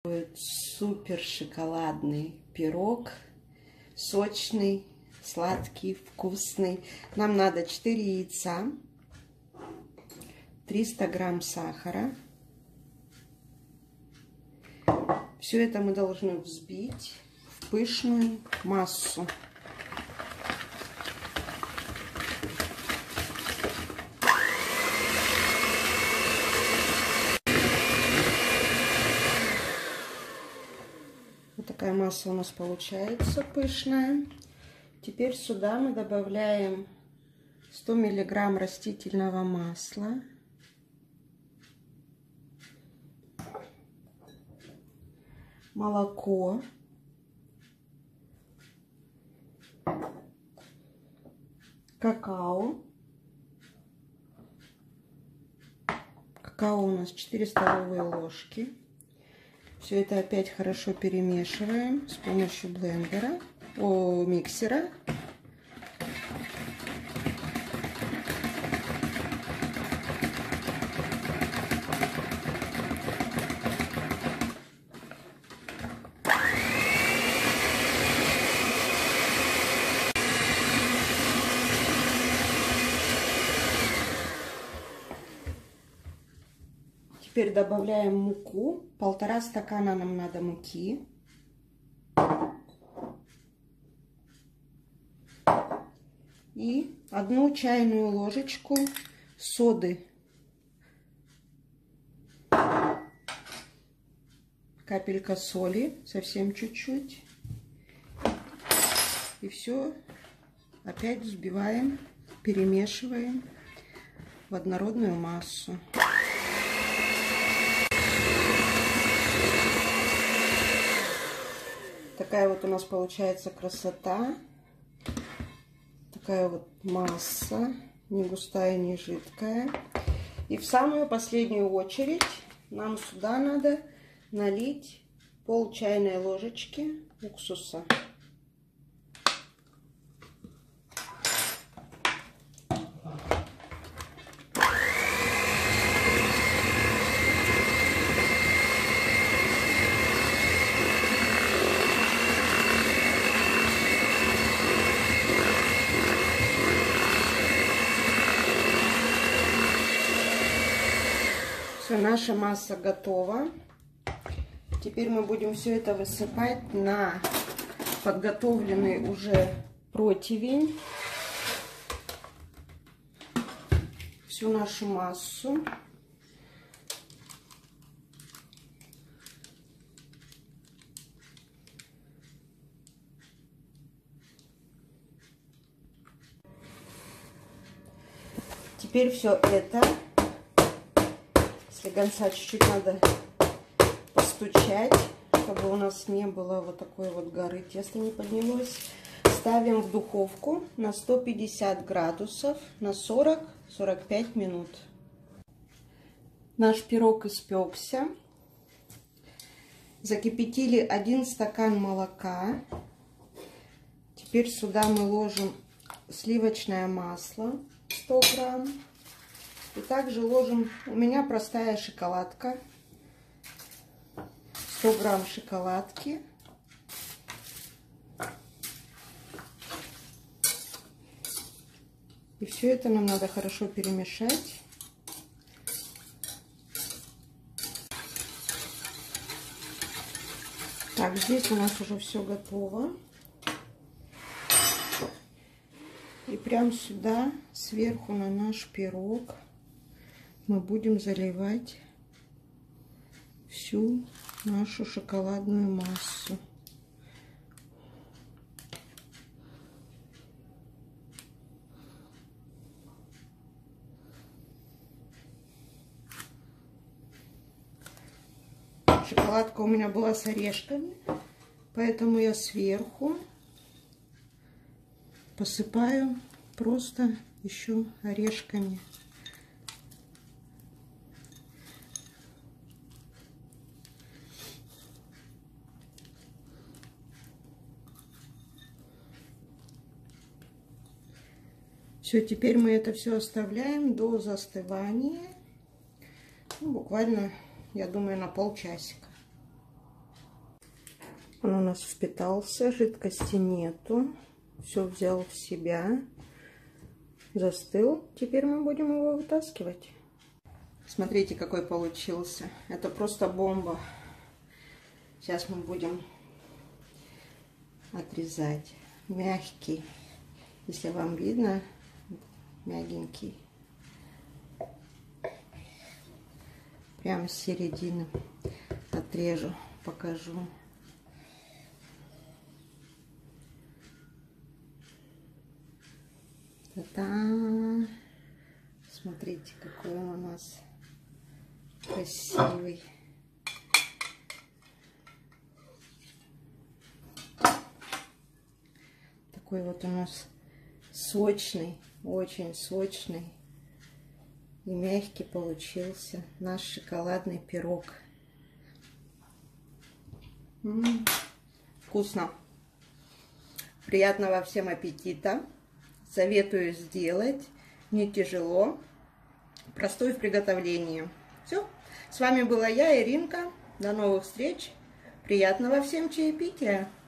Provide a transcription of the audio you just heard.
Супер шоколадный пирог, сочный, сладкий, вкусный. Нам надо 4 яйца, 300 грамм сахара. Все это мы должны взбить в пышную массу. Вот такая масса у нас получается пышная. Теперь сюда мы добавляем 100 миллиграмм растительного масла. Молоко. Какао. Какао у нас 4 столовые ложки. Все это опять хорошо перемешиваем с помощью миксера. Теперь добавляем муку. 1,5 стакана нам надо муки. И 1 чайную ложечку соды. Капелька соли, совсем чуть-чуть. И все опять взбиваем, перемешиваем в однородную массу. Такая вот у нас получается красота. Такая вот масса, не густая, не жидкая. И в самую последнюю очередь нам сюда надо налить пол чайной ложечки уксуса. Все, наша масса готова. Теперь мы будем все это высыпать на подготовленный уже противень. Всю нашу массу. Теперь все это, слегонца чуть-чуть надо постучать, чтобы у нас не было вот такой вот горы, тесто не поднялось. Ставим в духовку на 150 градусов на 40-45 минут. Наш пирог испекся. Закипятили 1 стакан молока. Теперь сюда мы ложим сливочное масло 100 грамм. И также ложим, у меня простая шоколадка, 100 грамм шоколадки. И все это нам надо хорошо перемешать. Так, здесь у нас уже все готово. И прям сюда, сверху на наш пирог, мы будем заливать всю нашу шоколадную массу. Шоколадка у меня была с орешками, поэтому я сверху посыпаю просто еще орешками. Все, теперь мы это все оставляем до застывания. Ну, буквально, я думаю, на полчасика. Он у нас впитался, жидкости нету. Все взял в себя. Застыл. Теперь мы будем его вытаскивать. Смотрите, какой получился. Это просто бомба. Сейчас мы будем отрезать. Мягкий. Если вам видно, мягенький. Прямо с середины отрежу, покажу. Та-та! Смотрите, какой он у нас красивый. Такой вот у нас сочный, очень сочный и мягкий получился наш шоколадный пирог. Вкусно. Приятного всем аппетита. Советую сделать. Не тяжело. Простой в приготовлении. Все. С вами была я, Иринка. До новых встреч. Приятного всем чаепития.